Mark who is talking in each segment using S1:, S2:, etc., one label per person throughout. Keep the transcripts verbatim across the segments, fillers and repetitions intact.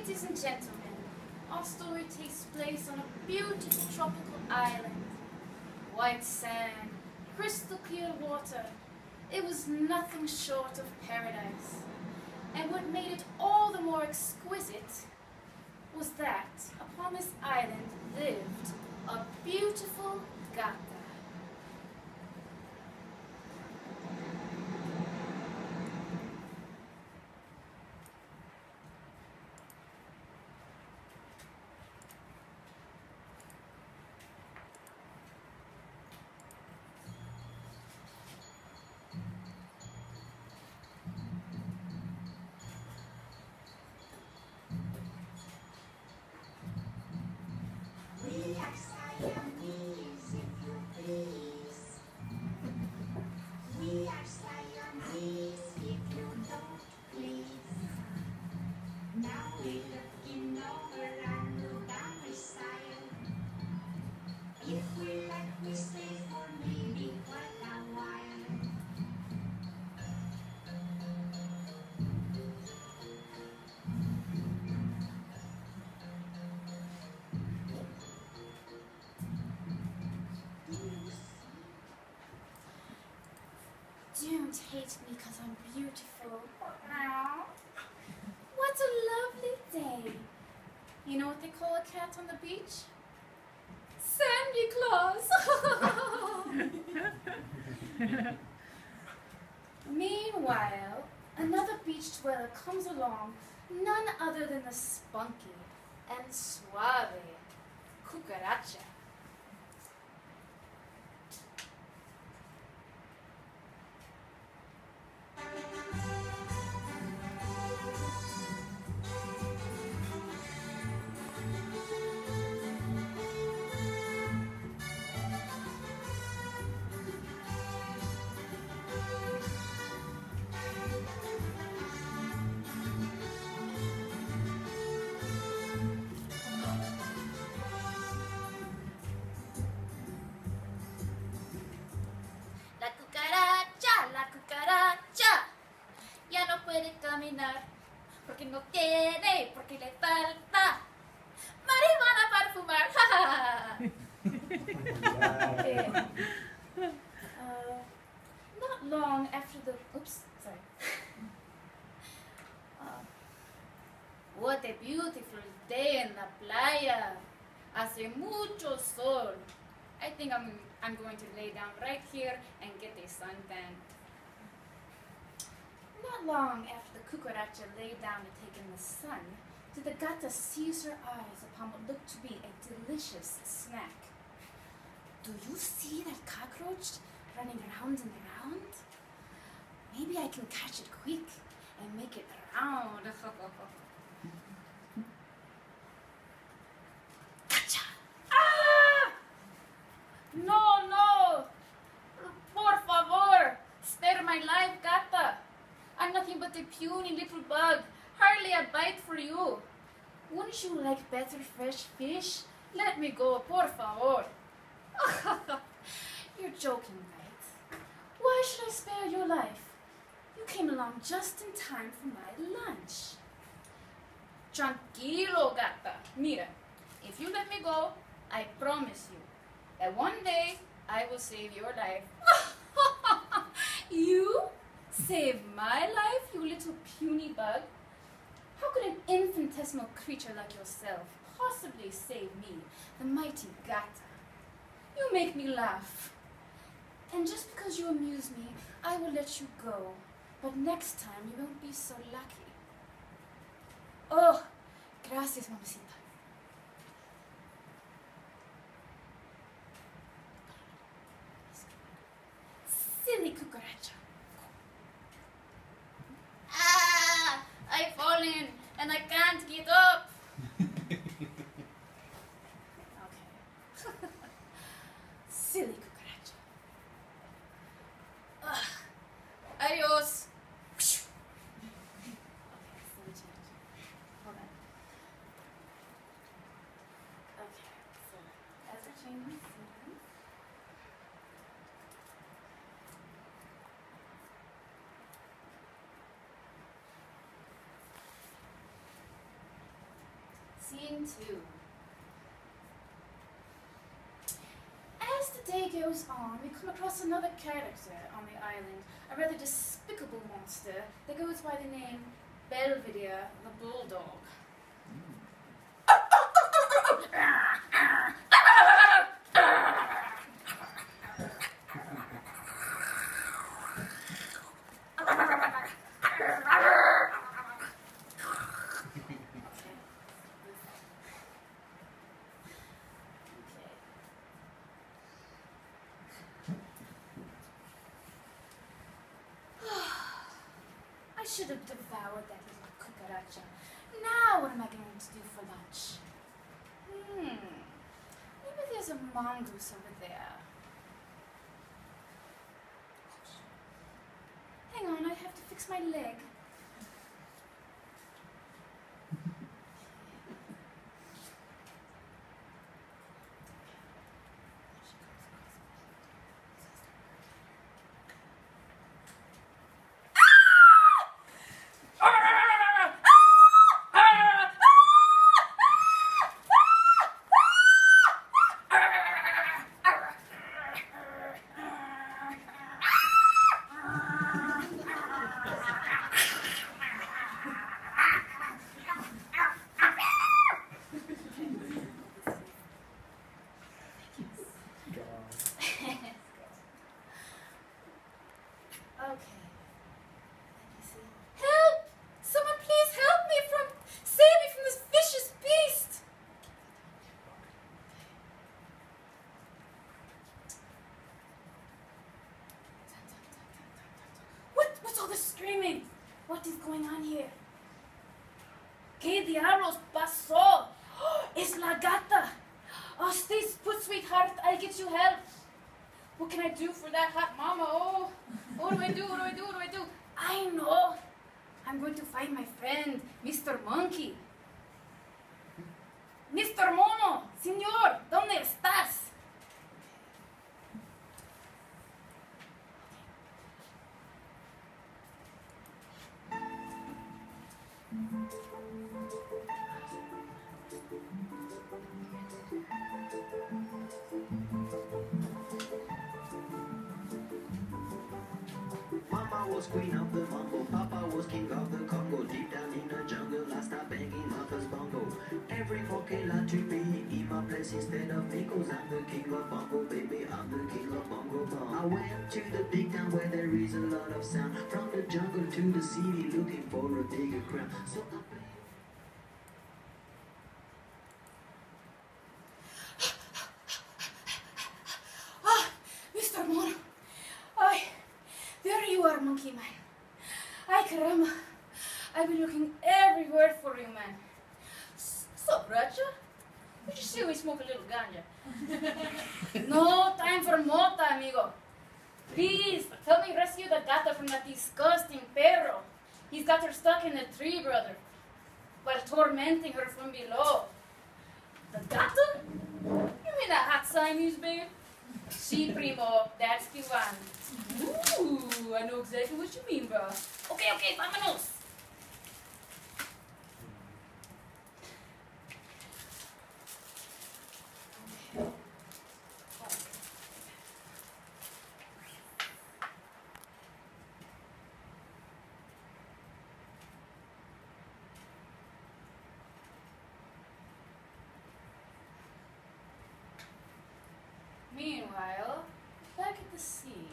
S1: Ladies and gentlemen, our story takes place on a beautiful tropical island. White sand, crystal clear water. It was nothing short of paradise. And what made it all the more exquisite was that upon this island lived a beautiful gata. Don't hate me because I'm beautiful. What a lovely day. You know what they call a cat on the beach? Santa Claus. Meanwhile, another beach dweller comes along, none other than the spunky and suave cucaracha. La cucaracha, la cucaracha, ya no puede caminar porque no tiene, porque le falta marihuana para fumar. Okay. Uh, not long after the, oops, sorry. Uh, what a beautiful day in la playa. Hace mucho sol. I think I'm, I'm going to lay down right here and get a suntan. Not long after the cucaracha lay down to take in the sun, did the gata seize her eyes upon what looked to be a delicious snack. Do you see that cockroach running around and around? Maybe I can catch it quick and make it round. Gotcha! Ah! No, no! Por favor! Spare my life, gata! I'm nothing but a puny little bug, hardly a bite for you. Wouldn't you like better fresh fish? Let me go, por favor. You're joking, right? Why should I spare your life? You came along just in time for my lunch. Tranquilo, gata. Mira, if you let me go, I promise you that one day I will save your life. You? Save my life, you little puny bug? How could an infinitesimal creature like yourself possibly save me, the mighty gata? You make me laugh. And just because you amuse me, I will let you go. But next time you won't be so lucky. Oh, gracias, mamacita. Silly cucaracha. Ah! I've fallen and I can't get up. Okay. Silly cucaracha. Ugh. Adios. Okay, let me change. Hold on. Okay, so as we're changing scenes. Scene two. As the day goes on, we come across another character on the island, a rather despicable monster that goes by the name Belvedere the Bulldog. I should have devoured that little cucaracha. Now what am I going to do for lunch? Hmm. Maybe there's a mongoose over there. Hang on, I have to fix my leg. Screaming. What is going on here? ¿Qué diablos pasó? Es la gata. Oh, stay put, sweetheart. I'll get you help. What can I do for that hot mama? Oh, what do I do? What do I do? What do I do? I know. I'm going to find my friend, Mister Monkey. Mister Mono, señor, ¿dónde estás?
S2: Mama was queen of the mambo, Papa was king of the Congo. Deep down in the jungle, I stopped banging mother's bongo. Every Mokela to me in my place instead of me, 'cause I'm the king of bongo, baby, I'm the king of bongo bong. I went to the big town where there is a lot of sound. From the jungle to the city, looking for a bigger crown. So I played.
S1: Monkey man. Ay, caramba. I've been looking everywhere for you, man. So, Bracha? Did you see we smoke a little ganja? No time for mota, amigo. Please, help me rescue the gata from that disgusting perro. He's got her stuck in a tree, brother, while tormenting her from below. The gata? You mean that hot Siamese, babe? Si, primo, that's the one. Ooh, I know exactly what you mean, bro. Okay, okay, vámonos. Meanwhile, back at the scene.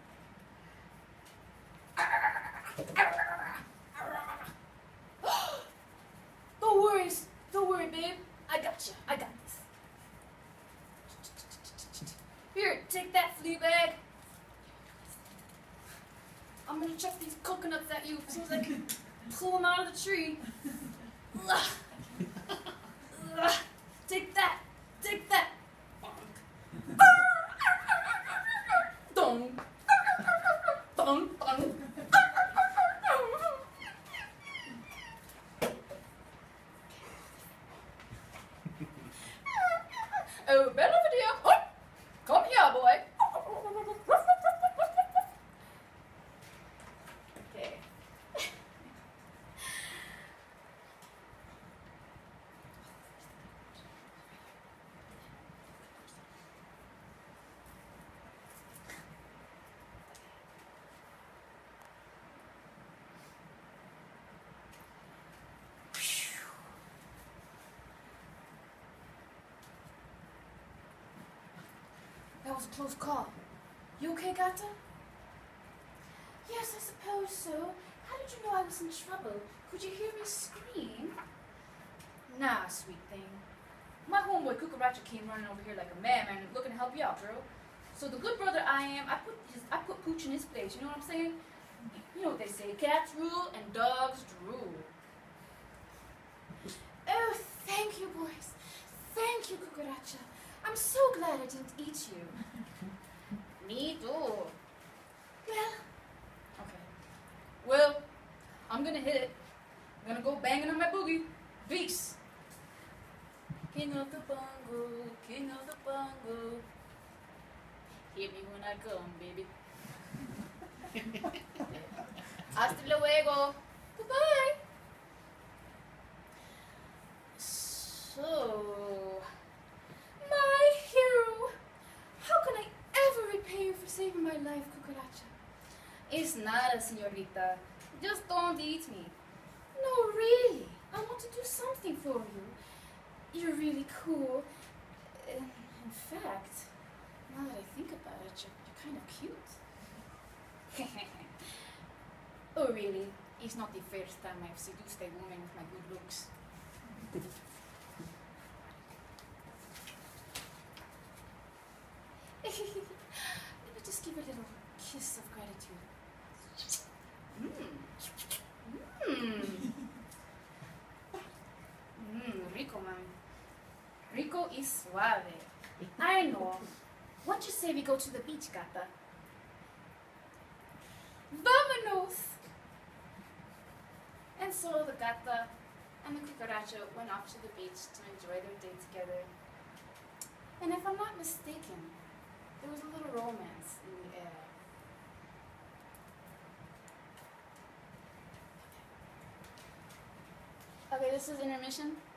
S1: Don't worry, don't worry, babe. I got you. I got this. Here, take that flea bag. I'm gonna chuck these coconuts at you as soon as I can pull them out of the tree. Take that. Take that. Dong. Dong, dong. Oh, Belvedere, oh, come here, boy. Okay. That was a close call. You okay, Gata? Yes, I suppose so. How did you know I was in trouble? Could you hear me scream? Nah, sweet thing. My homeboy Cucaracha came running over here like a madman looking to help you out, girl. So the good brother I am, I put his, I put Pooch in his place. You know what I'm saying? You know what they say, cats rule and dogs drool. Oh, thank you, boys. Thank you, Cucaracha. I'm so glad I didn't eat you. Me too. Well, okay. Well, I'm gonna hit it. I'm gonna go banging on my boogie. Peace. King of the bongo, king of the bongo. Hit me when I come, baby. Hasta luego. Goodbye. So, my hero, how can I ever repay you for saving my life, Cucaracha? It's nada, señorita. Just don't eat me. No, really. I want to do something for you. You're really cool. In, in fact, now that I think about it, you're, you're kind of cute. Oh, really? It's not the first time I've seduced a woman with my good looks. Let me just give a little kiss of gratitude. Mmm. Mmm. Mmm, rico, man. Rico y suave. I know. What you say we go to the beach, Gata? Vámonos! And so the Gata and the Cucaracha went off to the beach to enjoy their day together. And if I'm not mistaken, there was a little romance in the air. Okay, this is intermission.